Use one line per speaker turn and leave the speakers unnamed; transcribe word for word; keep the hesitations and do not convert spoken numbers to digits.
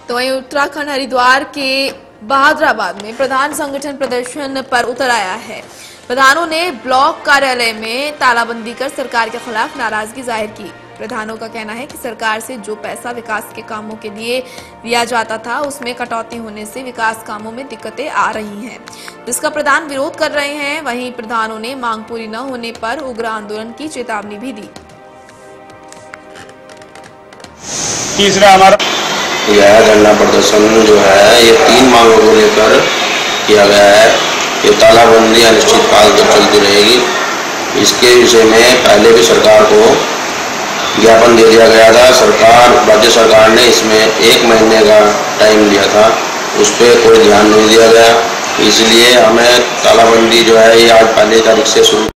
तो वहीं उत्तराखंड हरिद्वार के बहादुराबाद में प्रधान संगठन प्रदर्शन पर उतर आया है। प्रधानों ने ब्लॉक कार्यालय में तालाबंदी कर सरकार के खिलाफ नाराजगी जाहिर की। प्रधानों का कहना है कि सरकार से जो पैसा विकास के कामों के लिए दिया जाता था उसमें कटौती होने से विकास कामों में दिक्कतें आ रही हैं, जिसका प्रधान विरोध कर रहे हैं। वहीं प्रधानों ने मांग पूरी न होने पर उग्र आंदोलन की चेतावनी भी दी।
तीसरा हमारा
यह धरना प्रदर्शन जो है ये तीन मांगों को लेकर किया गया है। ये तालाबंदी अनिश्चितकाल तक चलती रहेगी। इसके विषय में पहले भी सरकार को ज्ञापन दे दिया गया था। सरकार राज्य सरकार ने इसमें एक महीने का टाइम लिया था, उस पर कोई ध्यान नहीं दिया गया। इसलिए हमें तालाबंदी जो है ये आज पहली तारीख से शुरू